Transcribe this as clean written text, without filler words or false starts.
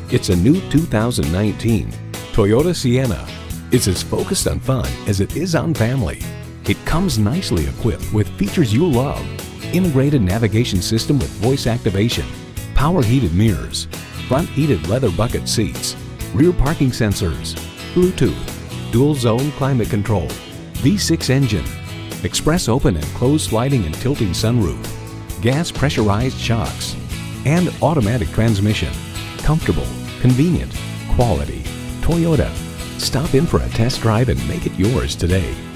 It's a new 2019 Toyota Sienna. It's as focused on fun as it is on family. It comes nicely equipped with features you'll love. Integrated navigation system with voice activation, power heated mirrors, front heated leather bucket seats, rear parking sensors, Bluetooth, dual zone climate control, V6 engine, express open and closed sliding and tilting sunroof, gas pressurized shocks, and automatic transmission. Comfortable, convenient, quality. Toyota. Stop in for a test drive and make it yours today.